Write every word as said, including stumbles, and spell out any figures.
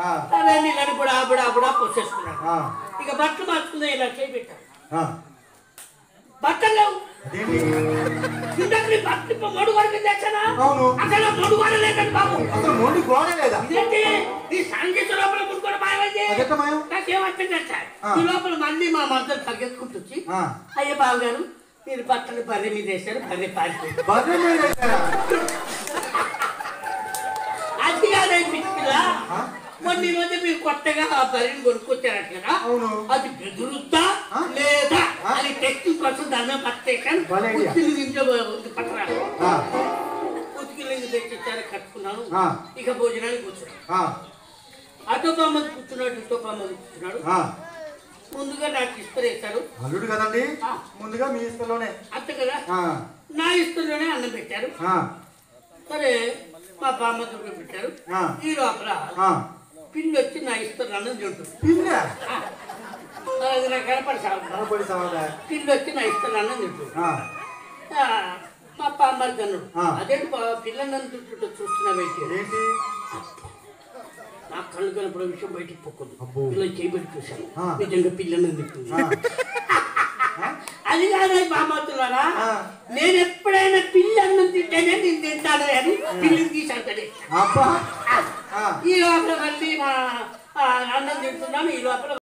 అదే నీళ్ళని బుడా బుడా బుడా పోసేసుకున్నాడు. ఇక బట్టలు మార్చుకుందా ఇలా చేపెట్టాడు. బట్టలు లేవు. బట్టలు మొడు వరకు తెచ్చానా అసలు మొడు గోడ లేదండి బాబు. అసలు మొండి గోడ లేదా? ఇదేంటి ఈ సంగీత లోపల ముట్టుకోవడం మాయమైంది. నాకేమర్థం చేస్తాడు. ఈ లోపల మళ్ళీ మా మంత్రులు తగ్గెత్తుకుంటొచ్చి అయ్యే బాబు గారు మీరు బట్టలు బర్రె మీద వేశారు, బర్రె పారిపోయింది. బర్రె మీద వేశారా? అది కాదండి పిల్ల. మొన్న రోజు మీరు కొత్తగా ఆ బర్రెని కొనుక్కొచ్చారట కదా, అది బెదురుద్దా లేదా అని టెస్టింగ్ కోసం దాన్ని పట్టేసాను. ఉతికిలి ఇంట్లో పట్టరా ఉతికిలింగి తెచ్చిచ్చారు, కట్టుకున్నాను. ఇక భోజనానికి కూర్చున్నాను. అటో పామ్మది కూర్చున్నాడు, ఇటో పామ్మది కూర్చున్నాడు. ముందుగా నాకు ఇస్తరు వేశారు. అల్లుడు కదండి, ముందుగా మీ ఇస్తలోనే అంతే కదా. నా ఇస్తలోనే అన్నం పెట్టారు. సరే మా బామ్మతో పెట్టారు. ఈ లోపల పిల్లి వచ్చి నా ఇస్తలు అన్నం తింటుంది. నాకు కనపడి పిల్లి వచ్చి నా ఇస్తలు అన్నం తింటుంది. మా పామ్మది అన్నాడు, అదేంటి పిల్లని తింటుంటే చూస్తున్నావేంటి? నా కళ్ళు కనపడే విషయం బయటికి పోకూడదు. పిల్లలు చేయబెట్టి చూశాను, నిజంగా పిల్లని తింటుంది. అది కాదు బామ్మతులారా, నేను ఎప్పుడైనా పిల్లి అన్నం తింటేనే నేను తింటాను అని పిల్లిని తీసాను. ఈ లోపల మళ్ళీ మా అన్నం తింటున్నాను. ఈ లోపల